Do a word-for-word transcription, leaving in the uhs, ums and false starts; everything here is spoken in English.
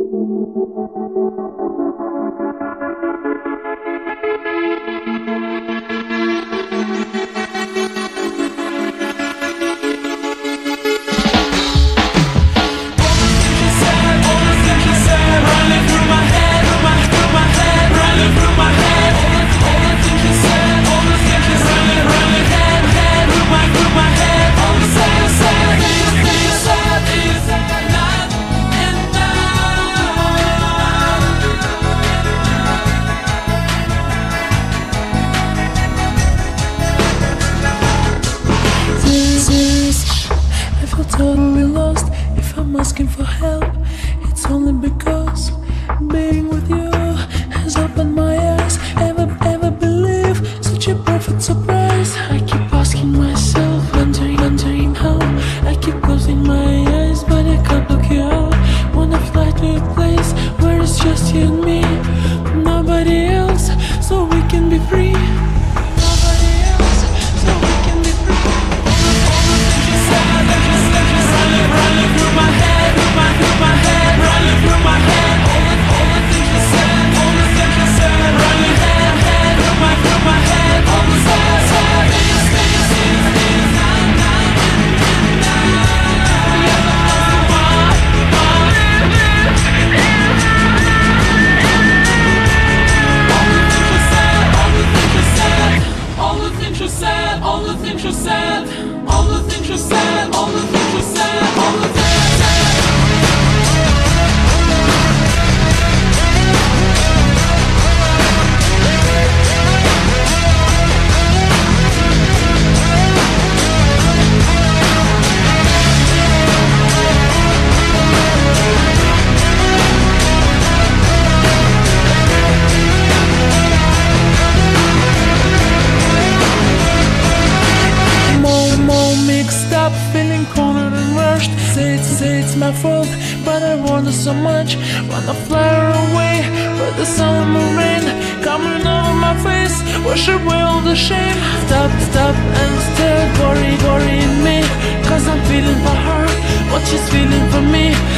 Totally lost. If I'm asking for help, it's only because being with you has opened my eyes. Ever, ever believe such a perfect surprise? I keep asking myself, wondering, wondering how. I keep closing my eyes, but I can't look you out. Wanna fly to a place where it's just you and me, nobody else, so we can be free. Nobody else, so we can be free. Running through my head, through my, through my head, running through my head. All the, all the things you said, all the things you said, running head, head, through my, through my head. All the sad, sad things, things, things, things, na, na, na, na. Yeah, ma, ma. All the things you said, all the things you said, all the things you said, all the things you said, all the things you said, all the things you said. Feeling cornered and rushed. Say it's, say it's my fault, but I want it so much. Wanna fly away, but the sun and rain coming over my face, wash away all the shame. Stop, stop and stare, gory, gory in me, cause I'm feeling for her what she's feeling for me.